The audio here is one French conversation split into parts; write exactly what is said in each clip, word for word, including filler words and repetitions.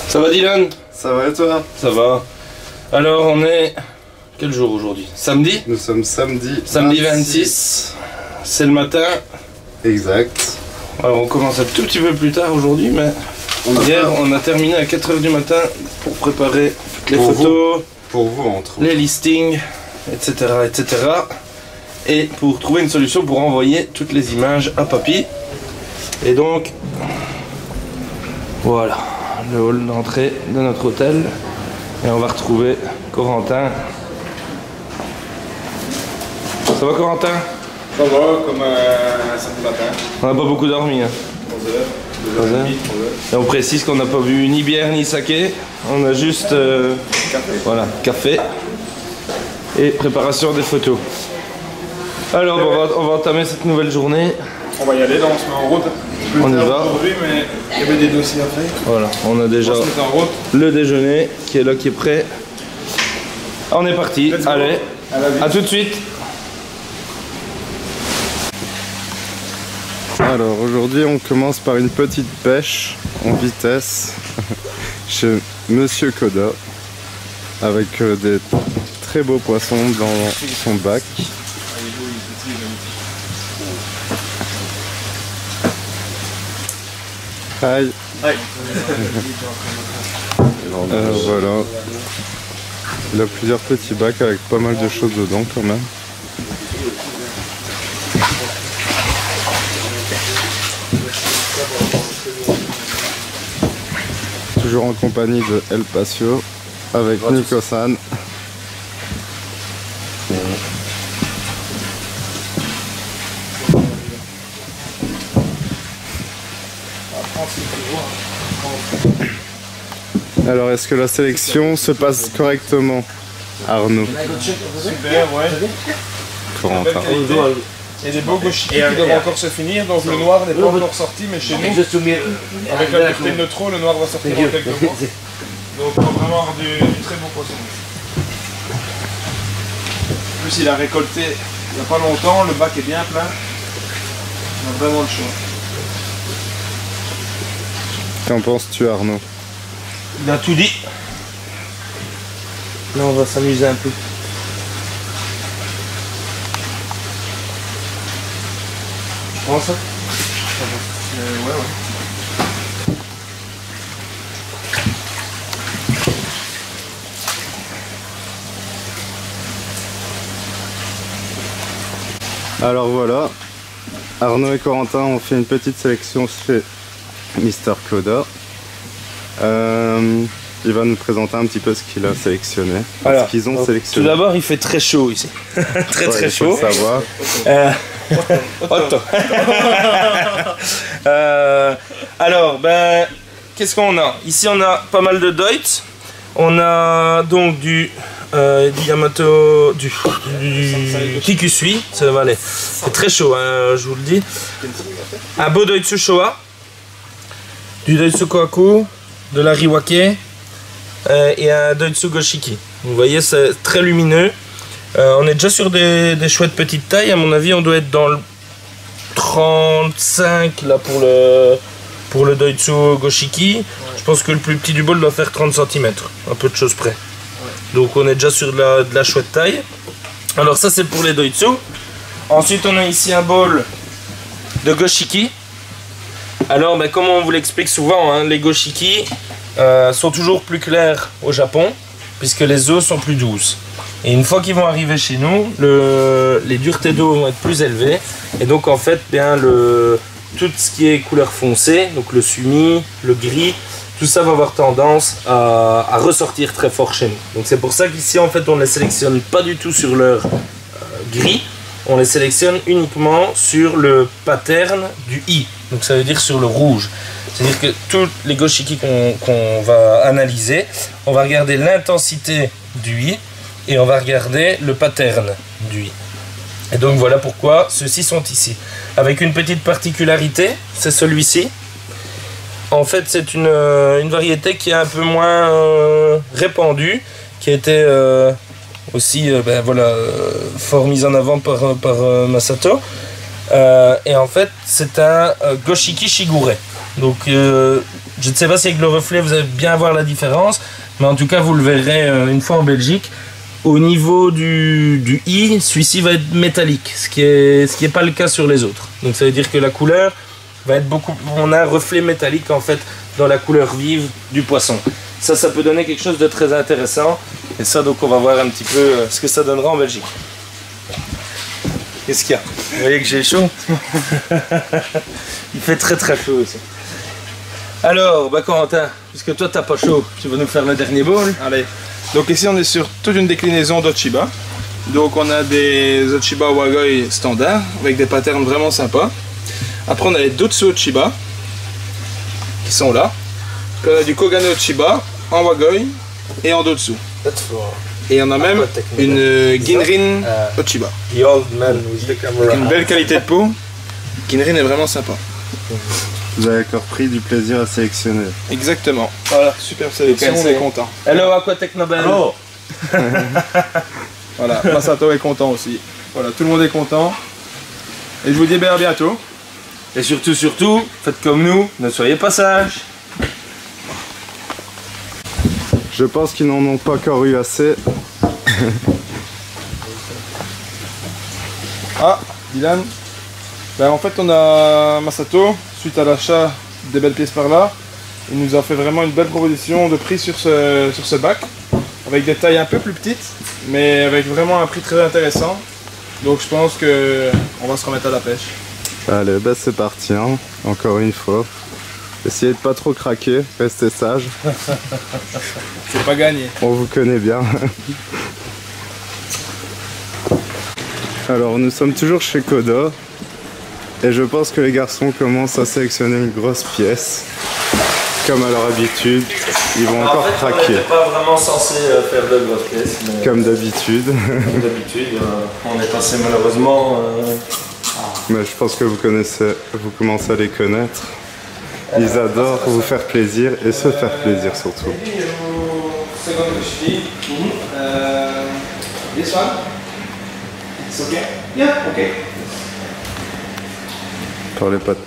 Ça va Dylan? Ça va et toi? Ça va. Alors on est... Quel jour aujourd'hui? Samedi? Nous sommes samedi. Samedi vingt-six. C'est le matin. Exact. Alors on commence un tout petit peu plus tard aujourd'hui, mais on hier pas... on a terminé à quatre heures du matin pour préparer les pour photos, vous. Pour vous entre les listings, et cetera et cetera. Et pour trouver une solution pour envoyer toutes les images à papy. Et donc, voilà, le hall d'entrée de notre hôtel. Et on va retrouver Corentin. Ça va Corentin? Ça va, comme un samedi matin. On n'a pas beaucoup dormi. Hein. onze heures. Et on précise qu'on n'a pas bu ni bière ni saké. On a juste euh, café. Voilà, café et préparation des photos. Alors on va, on va entamer cette nouvelle journée. On va y aller, là on se met en route. On y va. Aujourd'hui, mais il y avait des dossiers à faire. Voilà, on a déjà on en route. Le déjeuner qui est là, qui est prêt. On est parti. Allez, à tout de suite. Alors aujourd'hui on commence par une petite pêche en vitesse chez Monsieur Koda avec euh, des très beaux poissons dans son bac. Aïe. euh, voilà. Il a plusieurs petits bacs avec pas mal de choses dedans quand même. Toujours en compagnie de El Pacio avec Nico-san. Alors, est-ce que la sélection se passe correctement, Arnaud? Super, ouais. Corentin. Il y a des beaux gauchis qui doivent encore se finir, donc le noir n'est pas encore sorti, mais chez nous, avec la Captain Neutro, le noir va sortir dans quelques mois. Donc on va vraiment avoir du, du très beau poisson. En plus, il a récolté il n'y a pas longtemps, le bac est bien plein. On a vraiment le choix. Qu'en penses-tu, Arnaud? Il a tout dit. Là on va s'amuser un peu. Comment ça? Euh, ouais, ouais. Alors voilà, Arnaud et Corentin ont fait une petite sélection chez Mister Koda. Euh, il va nous présenter un petit peu ce qu'il a sélectionné. Alors, ce qu'ils ont donc, sélectionné. Tout d'abord, il fait très chaud ici. très ouais, très chaud. Faut le savoir. Euh... Otto. euh, alors, ben, qu'est-ce qu'on a? Ici, on a pas mal de Deutz. On a donc du, euh, du Yamato, du, du Kikusui. Ça va aller. C'est très chaud, hein, je vous le dis. Un beau Deutz Showa, du Deutz Kohaku, de la Riwake euh, et un Deutz Goshiki. Vous voyez, c'est très lumineux. Euh, on est déjà sur des, des chouettes petites tailles. À mon avis, on doit être dans le trente-cinq là pour le pour le Deutz Goshiki. Ouais. Je pense que le plus petit du bol doit faire trente centimètres, un peu de choses près. Ouais. Donc on est déjà sur de la, de la chouette taille. Alors ça c'est pour les Deutz. Ensuite on a ici un bol de Goshiki. Alors ben, comme on vous l'explique souvent, hein, les Goshiki euh, sont toujours plus clairs au Japon puisque les eaux sont plus douces. Et une fois qu'ils vont arriver chez nous, le, les duretés d'eau vont être plus élevées. Et donc en fait, bien, le, tout ce qui est couleur foncée, donc le sumi, le gris, tout ça va avoir tendance à, à ressortir très fort chez nous. Donc c'est pour ça qu'ici en fait on ne les sélectionne pas du tout sur leur euh, gris. On les sélectionne uniquement sur le pattern du i. Donc ça veut dire sur le rouge. C'est-à-dire que tous les goshiki qu'on qu'on va analyser, on va regarder l'intensité du i. Et on va regarder le pattern du i. Et donc voilà pourquoi ceux-ci sont ici. Avec une petite particularité, c'est celui-ci. En fait, c'est une, une variété qui est un peu moins euh, répandue, qui a été euh, aussi euh, ben, voilà, euh, fort mise en avant par, par euh, Masato. Euh, et en fait, c'est un euh, Goshiki Shigure. Donc, euh, je ne sais pas si avec le reflet vous allez bien voir la différence, mais en tout cas, vous le verrez euh, une fois en Belgique. Au niveau du, du i, celui-ci va être métallique, ce qui est, ce qui est pas le cas sur les autres. Donc, ça veut dire que la couleur va être beaucoup. On a un reflet métallique en fait dans la couleur vive du poisson. Ça, ça peut donner quelque chose de très intéressant. Et ça, donc, on va voir un petit peu euh, ce que ça donnera en Belgique. Qu'est-ce qu'il y a? Vous voyez que j'ai chaud. Il fait très très chaud aussi. Alors, bah Corentin, puisque toi t'as pas chaud, tu vas nous faire le dernier bowl. Allez. Donc ici on est sur toute une déclinaison d'Ochiba. Donc on a des Ochiba Wagoi standards avec des patterns vraiment sympas. Après on a les Dotsu Ochiba qui sont là. Puis on a du Kogane Ochiba en Wagoi et en Dotsu. Et on a même une euh, Ginrin Ochiba. Avec une belle qualité de peau. Ginrin est vraiment sympa. Vous avez encore pris du plaisir à sélectionner. Exactement. Voilà, super sélection, on est content. Hello Aquatech Nobel. Hello. Voilà, Masato est content aussi. Voilà, tout le monde est content. Et je vous dis bien à bientôt. Et surtout, surtout, faites comme nous, ne soyez pas sages. Je pense qu'ils n'en ont pas encore eu assez. Ah, Dylan. Ben, en fait, on a Masato, suite à l'achat des belles pièces par là, il nous a fait vraiment une belle proposition de prix sur ce, sur ce bac, avec des tailles un peu plus petites, mais avec vraiment un prix très intéressant. Donc je pense qu'on va se remettre à la pêche. Allez, ben c'est parti, hein. Encore une fois. Essayez de pas trop craquer, restez sage. C'est pas gagné. On vous connaît bien. Alors nous sommes toujours chez Coda. Et je pense que les garçons commencent à sélectionner une grosse pièce. Comme à leur habitude, ils vont en encore fait, craquer. On n'était pas vraiment censé faire de grosses pièces. Mais... Comme d'habitude. Comme d'habitude, euh, on est passé malheureusement... Euh... Mais je pense que vous connaissez, vous commencez à les connaître. Ils adorent vous faire plaisir et se faire plaisir surtout. This one? It's okay? Yeah, okay. Parlez pas de...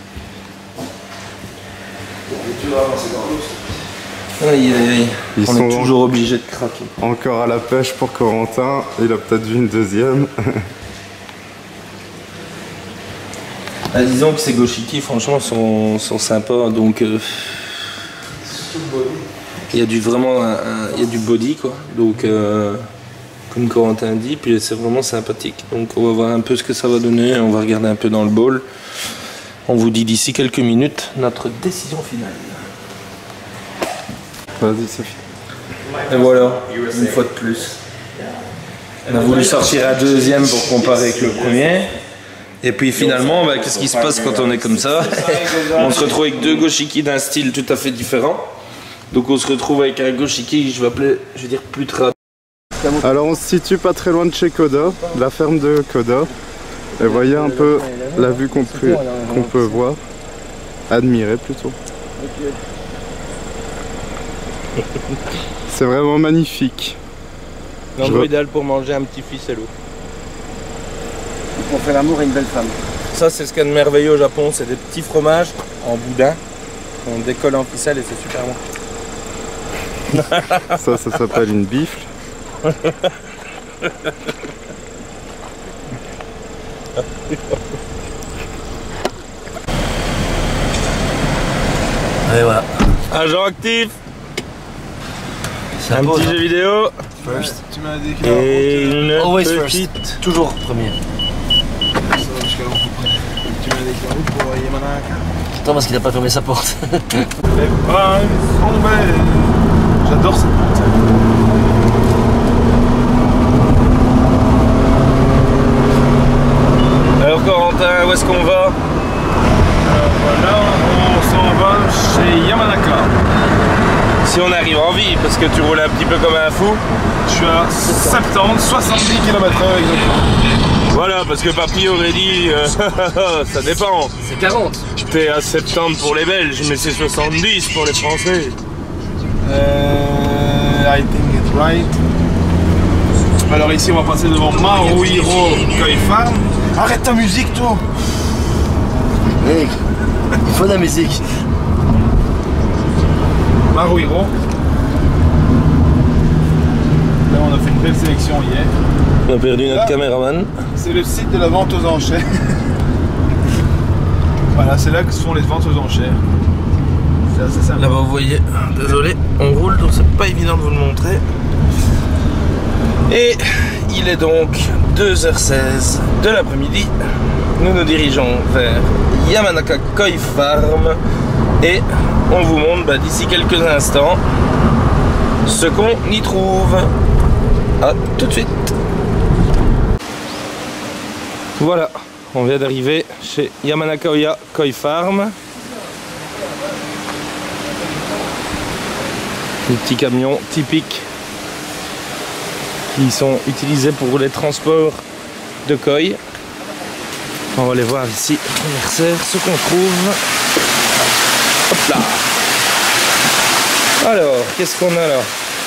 Aïe, aïe, aïe. Ils on sont est toujours obligé de craquer. Encore à la pêche pour Corentin, il a peut-être vu une deuxième. Ah, disons que ces Goshiki franchement sont, sont sympas, donc euh, il y a du vraiment un, un, il y a du body quoi, donc euh, comme Corentin dit, puis c'est vraiment sympathique. Donc on va voir un peu ce que ça va donner, on va regarder un peu dans le bowl. On vous dit d'ici quelques minutes notre décision finale. Vas-y Sophie. Et voilà, une fois de plus. On a voulu sortir un deuxième pour comparer avec le premier. Et puis finalement, bah, qu'est-ce qui se passe quand on est comme ça? On se retrouve avec deux Goshiki d'un style tout à fait différent. Donc on se retrouve avec un Goshiki, je vais appeler, je vais dire plus trad. Alors on se situe pas très loin de chez Coda, de la ferme de Coda. Et voyez un peu la vue qu'on peut, qu'on peut voir, admirer plutôt. C'est vraiment magnifique. L'endroit re... idéal pour manger un petit ficello. On fait l'amour à une belle femme. Ça c'est ce qu'il y a de merveilleux au Japon, c'est des petits fromages en boudin. On décolle en ficelle et c'est super bon. Ça, ça s'appelle une bifle. Et voilà. Agent actif. Un petit jeu vidéo. First. Tu m'as dit qu'il et une Always petite... first. Toujours premier. Tu m'as dit qu'il route pour Yamanaka. Attends parce qu'il n'a pas fermé sa porte. Les primes sont belles. J'adore cette porte. Alors Corentin, où est-ce qu'on va? Alors voilà, on s'en va chez Yamanaka. Si on arrive en vie, parce que tu roules un petit peu comme un fou. Je suis à soixante-dix, soixante-dix kilomètres heure exactement. Voilà, parce que papy aurait dit, euh, ça dépend. C'est quarante. T'es à soixante-dix pour les Belges, mais c'est soixante-dix pour les Français. Euh, I think it's right. Alors ici, on va passer devant Maruhiro Koi Farm. Arrête ta musique, toi! Mec, il faut de la musique. Marouiro. Là, on a fait une belle sélection hier. On a perdu notre Là, caméraman. c'est le site de la vente aux enchères. Voilà, c'est là que se font les ventes aux enchères. C'est assez sympa. Là-bas, vous voyez, désolé, on roule donc c'est pas évident de vous le montrer. Et il est donc deux heures seize de l'après-midi. Nous nous dirigeons vers Yamanaka Koi Farm et on vous montre bah, d'ici quelques instants ce qu'on y trouve. A tout de suite. Voilà, on vient d'arriver chez Yamanaka Koi Farm. Des petits camions typiques qui sont utilisés pour les transports de koi. On va aller voir ici, commerçaire, ce qu'on trouve. Hop là. Alors, qu'est-ce qu'on a là?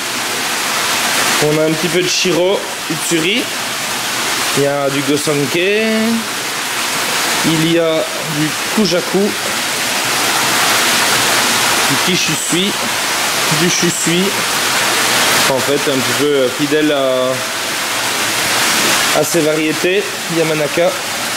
On a un petit peu de Shiro Utsuri. Il y a du Gosanke. Il y a du Kujaku. Du Kishisui. Du Shusui. En fait, un petit peu fidèle à, à ces variétés Yamanaka.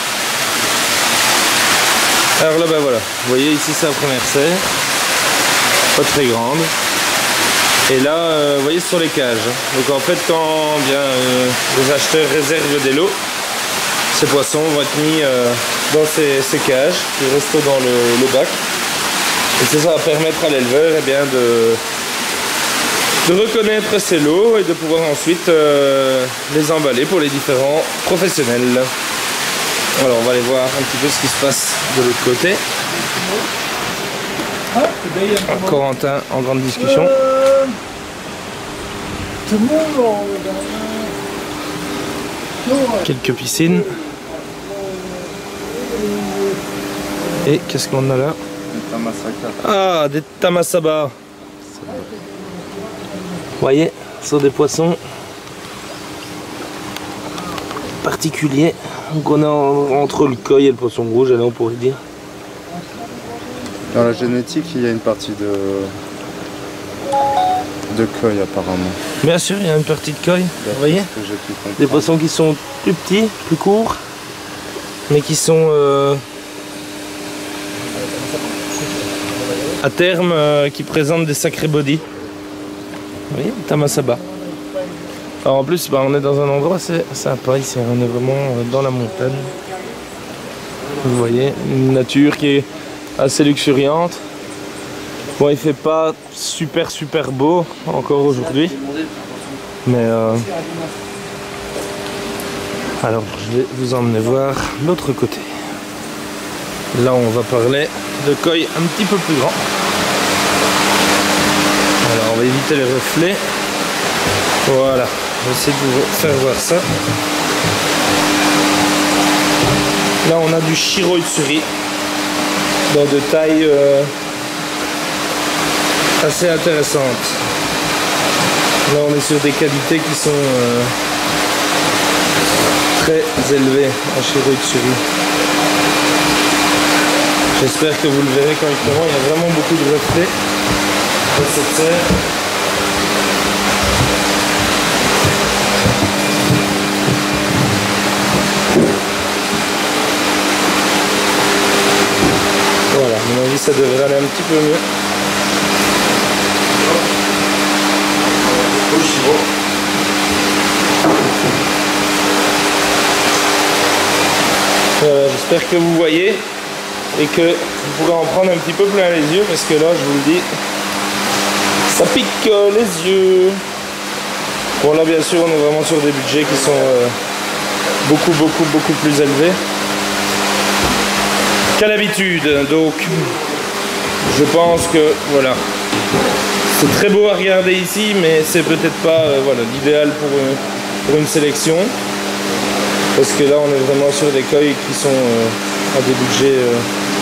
Alors là, ben voilà, vous voyez ici c'est la première serre, pas très grande. Et là, euh, vous voyez, ce sont les cages. Donc en fait, quand bien euh, les acheteurs réservent des lots, ces poissons vont être mis euh, dans ces, ces cages qui restent dans le, le bac. Et ça, ça va permettre à l'éleveur eh bien de, de reconnaître ces lots et de pouvoir ensuite euh, les emballer pour les différents professionnels. Alors on va aller voir un petit peu ce qui se passe de l'autre côté. Corentin en grande discussion. Quelques piscines. Et qu'est-ce qu'on a là? Ah, des tamasaba. Vous voyez, ce sont des poissons particuliers. Donc on a entre le koi et le poisson rouge, alors on pourrait dire. Dans la génétique, il y a une partie de, de koi apparemment. Bien sûr, il y a une partie de koi, vous voyez. Des poissons qui sont plus petits, plus courts, mais qui sont euh, à terme, euh, qui présentent des sacrés bodies. Vous voyez, tamasaba. Alors en plus, bah, on est dans un endroit assez sympa ici, on est vraiment dans la montagne. Vous voyez, une nature qui est assez luxuriante. Bon, il fait pas super super beau encore aujourd'hui, mais euh... alors je vais vous emmener voir l'autre côté. Là, on va parler de koi un petit peu plus grand. Alors, on va éviter les reflets. Voilà. Je vais essayer de vous faire voir ça. Là, on a du Shiro Utsuri dans de tailles euh, assez intéressantes. Là, on est sur des qualités qui sont euh, très élevées en Shiro Utsuri. J'espère que vous le verrez correctement. Il y a vraiment beaucoup de reflets dans cette serre. Voilà, à mon avis ça devrait aller un petit peu mieux. Voilà, j'espère que vous voyez et que vous pourrez en prendre un petit peu plein les yeux, parce que là je vous le dis, ça pique les yeux. Bon, là bien sûr on est vraiment sur des budgets qui sont euh, beaucoup beaucoup beaucoup plus élevés qu'à l'habitude, donc je pense que voilà, c'est très beau à regarder ici, mais c'est peut-être pas euh, voilà, l'idéal pour, euh, pour une sélection, parce que là on est vraiment sur des koi qui sont euh, à des budgets euh,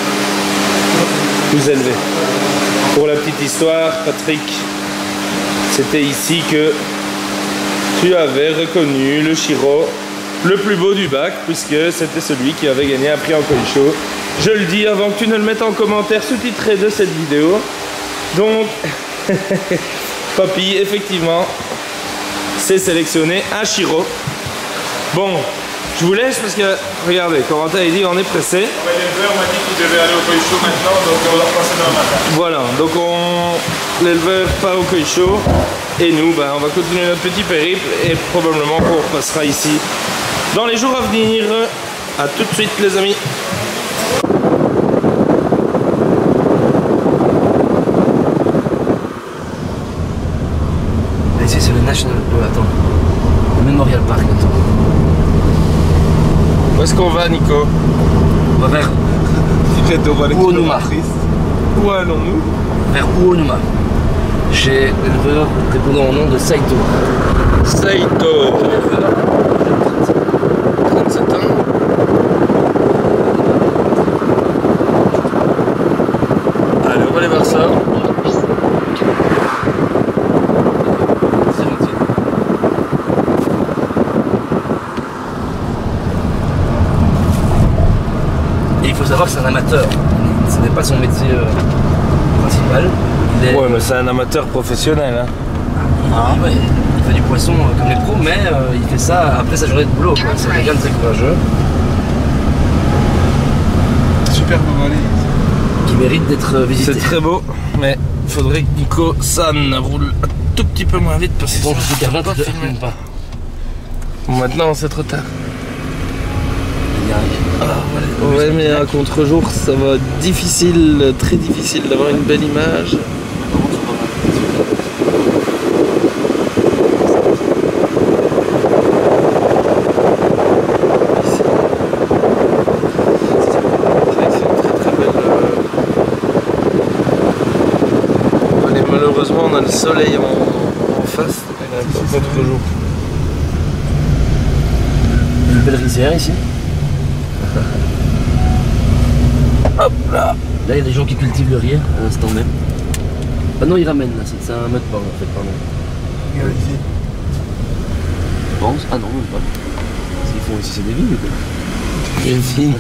plus élevés. Pour la petite histoire, Patrick, c'était ici que tu avais reconnu le Shiro le plus beau du bac, puisque c'était celui qui avait gagné un prix en koi show Je le dis avant que tu ne le mettes en commentaire sous-titré de cette vidéo. Donc, papy, effectivement, c'est sélectionné un Shiro. Bon, je vous laisse parce que, regardez, Corentin il dit on est pressé. L'éleveur m'a dit qu'il devait aller au Koisho maintenant, donc on va repasser dans le matin. Voilà, donc on... l'éleveur part au Koisho et nous, ben, on va continuer notre petit périple et probablement qu'on repassera ici dans les jours à venir. A tout de suite les amis. Ici c'est le National... Euh, attends. Le Memorial Park, attends. Où est-ce qu'on va, Nico? On va vers Uonuma. Où allons-nous? Vers Uonuma. Chez l'éleveur répondant au nom de Saito. Saito. trente-sept ans. Allez, on va aller voir ça. Il faut savoir que c'est un amateur, ce n'est pas son métier euh, principal. Il est... Ouais, mais c'est un amateur professionnel. Hein. Ah, ouais, il fait du poisson euh, comme les pros, mais euh, il fait ça après sa journée de boulot. C'est quelqu'un de très courageux. Super beau volet. Qui mérite d'être visité. C'est très beau, mais il faudrait que Nico San roule un tout petit peu moins vite parce que Bon, je sinon, suis je peux pas pas filmer. pas. Bon, maintenant c'est trop tard. Il y a- Ah, ouais, mais à contre-jour, ça va être difficile, très difficile d'avoir une belle image. Allez, malheureusement, on a le soleil en, en face, et là, pas contre-jour. Une belle rizière ici. Hop là. Là, il y a des gens qui cultivent le riz à l'instant même. Ah non, ils ramènent là, c'est un mud board en fait, pardon. Regarde ici. Je pense. Ah non, même pas. Ce qu'ils font ici, c'est des vignes ou quoi? Une fille.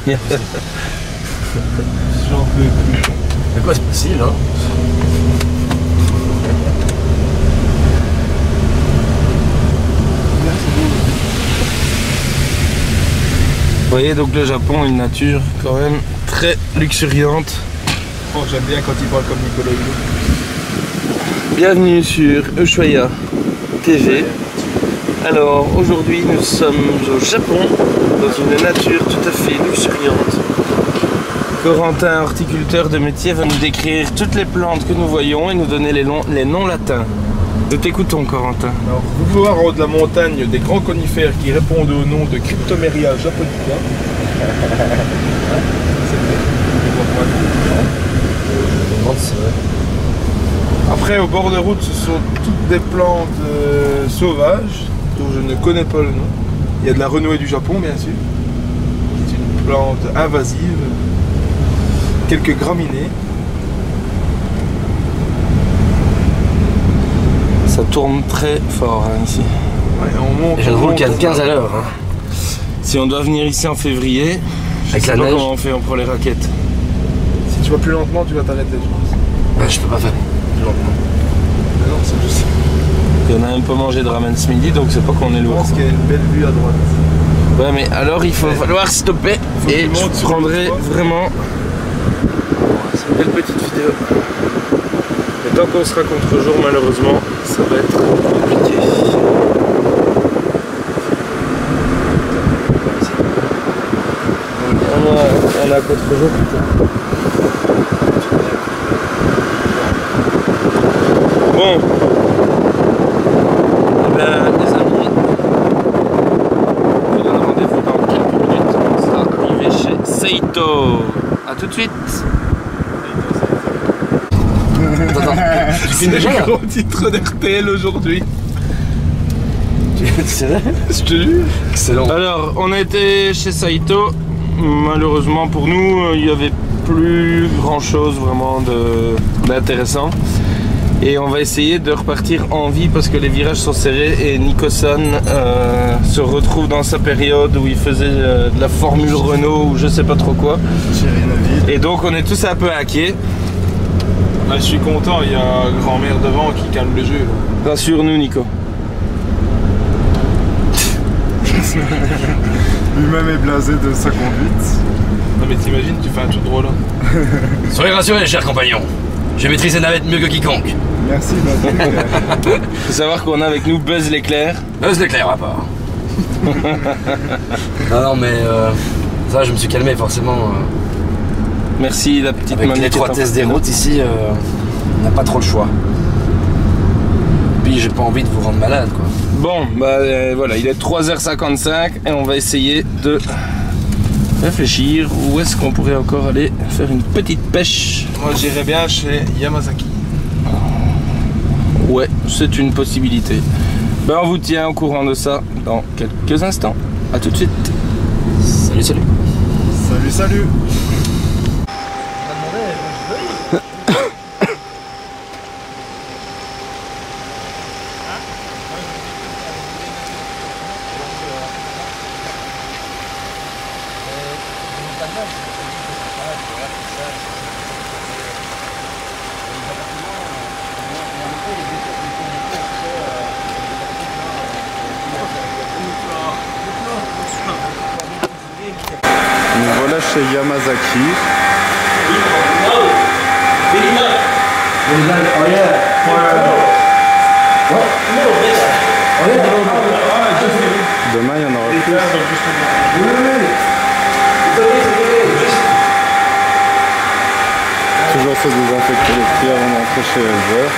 J'en peux plus. Mais quoi, c'est possible, hein? Vous voyez donc le Japon, une nature quand même très luxuriante. Oh, j'aime bien quand il parle comme Nicolas Hulot. Bienvenue sur Ushuaïa T V. Alors aujourd'hui nous sommes au Japon, dans une nature tout à fait luxuriante. Corentin, horticulteur de métier, va nous décrire toutes les plantes que nous voyons et nous donner les, noms, les noms latins. Nous t'écoutons, Corentin. Alors, vous pouvez voir en haut de la montagne des grands conifères qui répondent au nom de Cryptomeria japonica. Après, au bord de route, ce sont toutes des plantes euh, sauvages, dont je ne connais pas le nom. Il y a de la renouée du Japon, bien sûr, qui est une plante invasive. Quelques graminées. Ça tourne très fort hein, ici. Ouais, on monte, Et je on roule monte, on quinze à monte. l'heure. Hein. Si on doit venir ici en février, je Avec sais la pas neige. comment on fait pour les raquettes. Si tu vas plus lentement, tu vas t'arrêter, je pense. Bah, je peux pas faire plus lentement. Mais non, c'est juste. Et on a même pas mangé de ramen ce midi, donc c'est pas qu'on est Je lourd. pense qu'il y a une belle vue à droite. Ouais, mais alors il faut Ouais. falloir stopper Faut et qu'il monte je sur prendrai le toit. vraiment. C'est une belle petite vidéo. Mais tant qu'on sera contre-jour, malheureusement, ça va être compliqué. On a, on a contre-jour putain. Bon. Eh ben, les amis, on vous donne rendez-vous dans quelques minutes. On sera arrivé chez Saito. A tout de suite. Attends, attends. Tu filmes déjà le là? gros titre d'R T L aujourd'hui. C'est vrai? Je te jure. Excellent. Alors, on a été chez Saito. Malheureusement pour nous, il n'y avait plus grand chose vraiment de- d'intéressant. Et on va essayer de repartir en vie parce que les virages sont serrés et Nicoson euh, se retrouve dans sa période où il faisait euh, de la Formule Renault ou je sais pas trop quoi. Et donc on est tous un peu hackés. Bah, je suis content, il y a grand-mère devant qui calme le jeu. Rassure-nous Nico. Lui-même est blasé de sa conduite. Non mais t'imagines, tu fais un tour de rôle. Soyez rassurés, chers compagnons. Je maîtrise la navette mieux que quiconque. Merci Buzz. Il faut savoir qu'on a avec nous Buzz l'éclair. Buzz l'éclair à part. Non, non, mais euh, ça, je me suis calmé forcément. Euh, Merci la petite avec mamie. l'étroitesse des routes ici, euh, on n'a pas trop le choix. Puis j'ai pas envie de vous rendre malade, quoi. Bon, bah euh, voilà, il est trois heures cinquante-cinq et on va essayer de réfléchir où est-ce qu'on pourrait encore aller faire une petite pêche. Moi j'irais bien chez Yamazaki. Ouais, c'est une possibilité. Ben, on vous tient au courant de ça dans quelques instants. A tout de suite. Salut, salut. Salut, salut. Nous voilà chez Yamazaki. Demain il y en aura plus. Toujours se désinfecter les pieds avant d'entrer chez l'éleveur.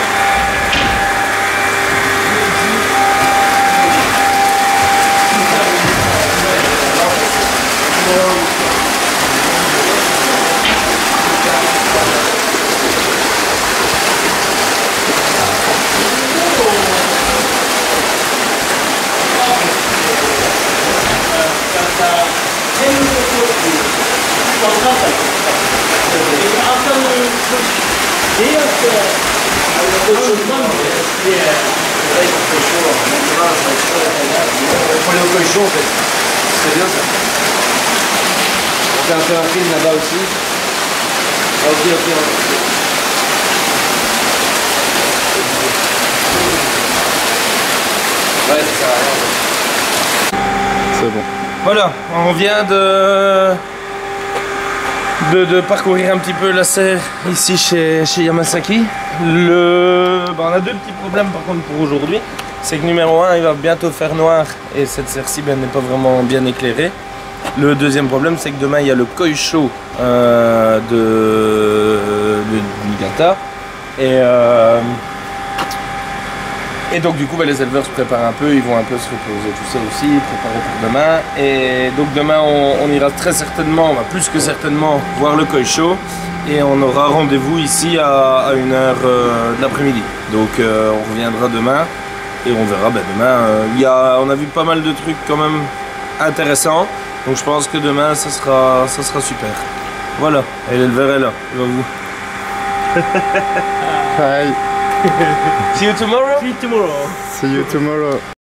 Pour aller au cochon, en fait. C'est bien ça. On fait un peu un film là-bas aussi. Ah, ok, ok, ok. Ouais, ça sert à rien. C'est bon. Voilà, on vient de... De, de parcourir un petit peu la serre ici chez, chez Yamazaki. Le... Ben, on a deux petits problèmes par contre pour aujourd'hui. C'est que numéro un, il va bientôt faire noir et cette serre-ci ben, n'est pas vraiment bien éclairée. Le deuxième problème, c'est que demain il y a le koi show euh, de, de Niigata. Et, euh, et donc du coup ben, les éleveurs se préparent un peu, ils vont un peu se reposer tout ça aussi, préparer pour demain. Et donc demain on, on ira très certainement, on va plus que certainement voir le koi show. Et on aura rendez-vous ici à, à une heure euh, de l'après-midi. Donc euh, on reviendra demain et on verra ben, demain. Euh, y a, on a vu pas mal de trucs quand même intéressants. Donc je pense que demain ça sera, ça sera super. Voilà, et l'éleveur est là, il va vous. Hi. See you tomorrow? See you tomorrow. See you tomorrow.